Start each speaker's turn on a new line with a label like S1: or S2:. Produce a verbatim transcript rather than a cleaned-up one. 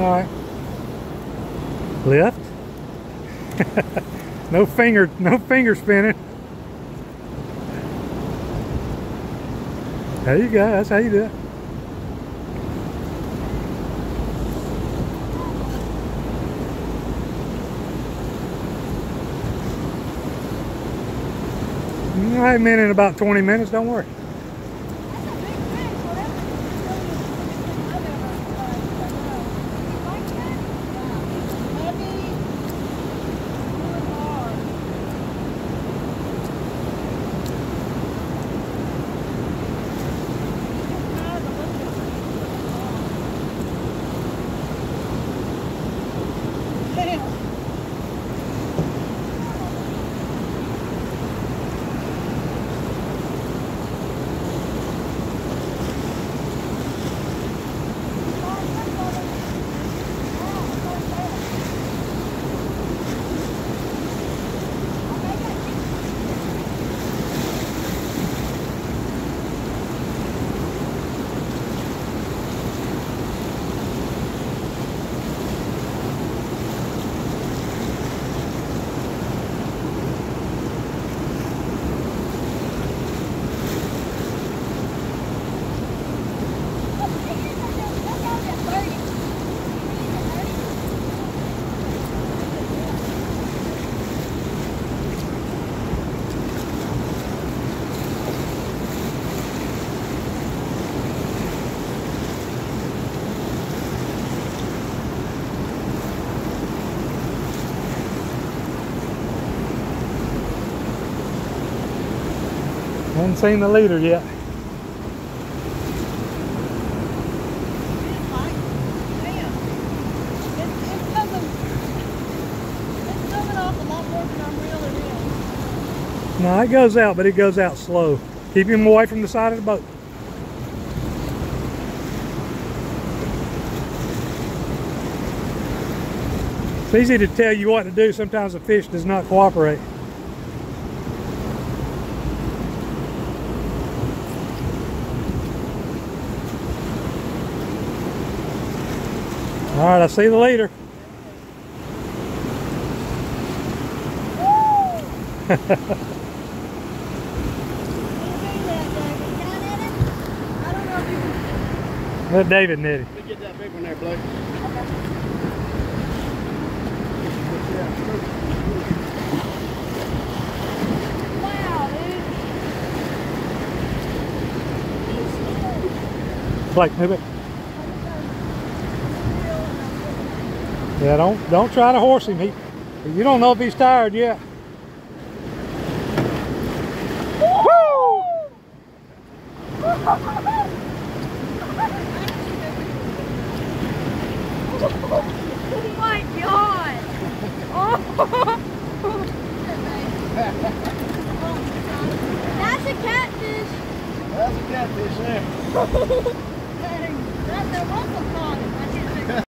S1: All right. Lift. no finger, no finger spinning. There you go. That's how you do it. I have been in about twenty minutes. Don't worry. Haven't seen the leader yet. No, it goes out, but it goes out slow. Keep him away from the side of the boat. It's easy to tell you what to do. Sometimes the fish does not cooperate. All right, I see the leader. Let David net it.
S2: Let me get that big one there, Blake.
S3: Wow, dude.
S1: Blake, move it. Yeah, don't don't try to horse him. He, you don't know if he's tired yet. Woo!
S3: Oh my God! Oh. That's a catfish.
S2: That's a catfish there.